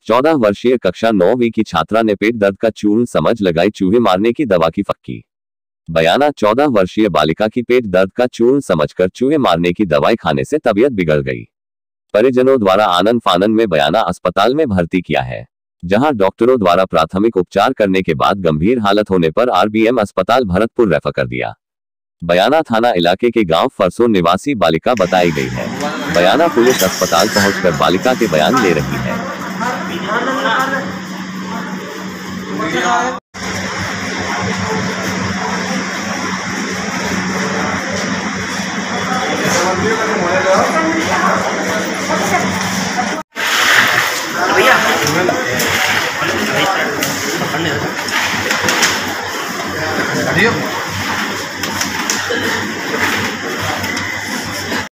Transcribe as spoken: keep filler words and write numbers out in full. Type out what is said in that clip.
चौदह वर्षीय कक्षा नौवीं की छात्रा ने पेट दर्द का चूर्ण समझ लगाई चूहे मारने की दवा की फक्की। बयाना चौदह वर्षीय बालिका की पेट दर्द का चूर्ण समझकर चूहे मारने की दवाई खाने से तबीयत बिगड़ गई। परिजनों द्वारा आनन फानन में बयाना अस्पताल में भर्ती किया है, जहां डॉक्टरों द्वारा प्राथमिक उपचार करने के बाद गंभीर हालत होने पर आरबीएम अस्पताल भरतपुर रेफर कर दिया। बयाना थाना इलाके के गांव फरसों निवासी बालिका बताई गई है। बयाना पुलिस अस्पताल पहुंचकर बालिका के बयान ले रही है।